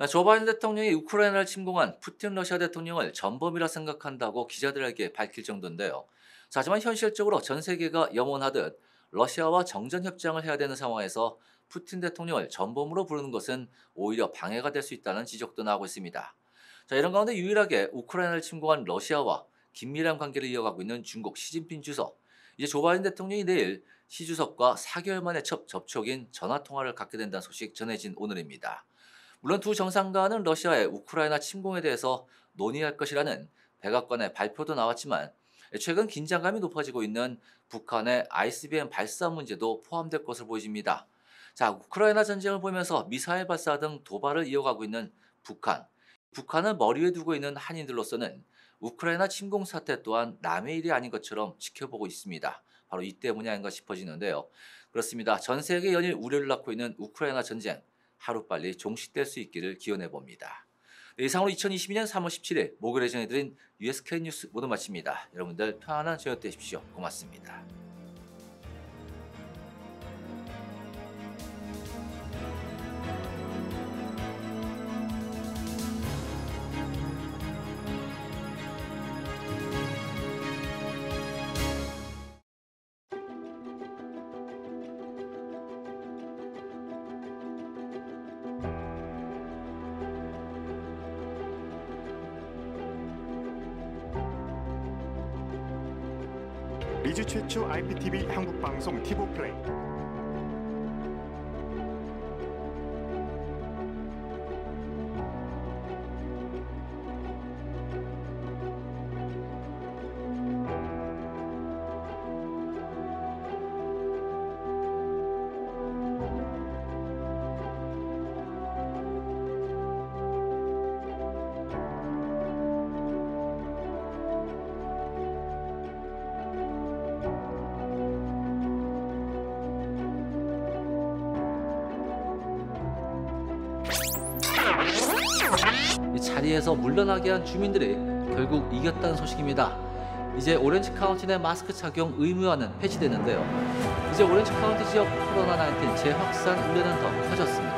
조 바이든 대통령이 우크라이나를 침공한 푸틴 러시아 대통령을 전범이라 생각한다고 기자들에게 밝힐 정도인데요. 하지만 현실적으로 전 세계가 염원하듯 러시아와 정전 협정을 해야 되는 상황에서 푸틴 대통령을 전범으로 부르는 것은 오히려 방해가 될 수 있다는 지적도 나오고 있습니다. 이런 가운데 유일하게 우크라이나를 침공한 러시아와 긴밀한 관계를 이어가고 있는 중국 시진핑 주석. 이제 조 바이든 대통령이 내일 시 주석과 4개월 만에 첫 접촉인 전화 통화를 갖게 된다는 소식 전해진 오늘입니다. 물론 두 정상 간은 러시아의 우크라이나 침공에 대해서 논의할 것이라는 백악관의 발표도 나왔지만 최근 긴장감이 높아지고 있는 북한의 ICBM 발사 문제도 포함될 것으로 보입니다. 우크라이나 전쟁을 보면서 미사일 발사 등 도발을 이어가고 있는 북한. 북한을 머리에 두고 있는 한인들로서는 우크라이나 침공 사태 또한 남의 일이 아닌 것처럼 지켜보고 있습니다. 바로 이 때문이 아닌가 싶어지는데요. 그렇습니다. 전 세계 연일 우려를 낳고 있는 우크라이나 전쟁. 하루빨리 종식될 수 있기를 기원해 봅니다. 이상으로 2022년 3월 17일 목요일에 전해드린 USK 뉴스 모두 마칩니다. 여러분들 편안한 저녁 되십시오. 고맙습니다. 리즈 최초 IPTV 한국방송 티보 플레이. 이 자리에서 물러나게 한 주민들이 결국 이겼다는 소식입니다. 이제 오렌지 카운티 내 마스크 착용 의무화는 폐지되는데요. 이제 오렌지 카운티 지역 코로나19 재확산 우려는 더 커졌습니다.